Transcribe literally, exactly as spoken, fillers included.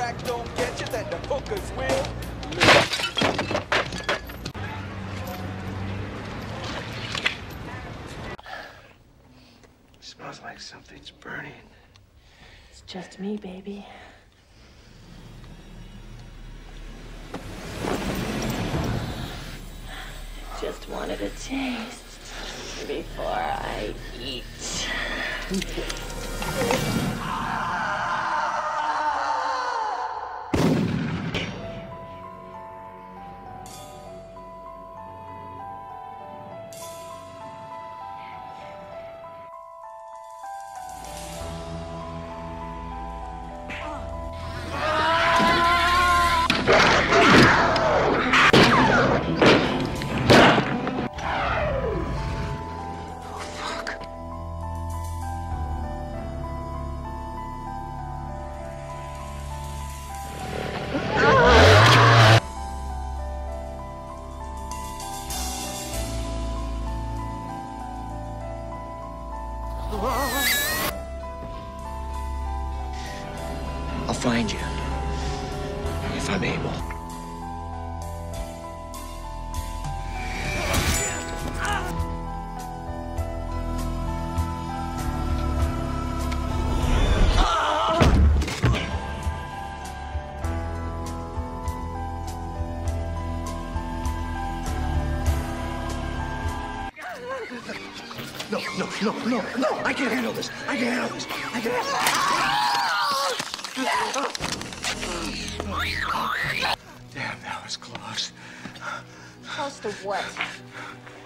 tracks don't get you, then the hookers will. Smells like something's burning. It's just me, baby. Just wanted a taste before I eat. I'll find you, if I'm able. No, no, no, no, no! I can't handle this! I can't handle this! I can't handle this! Damn, that was close. Close to what?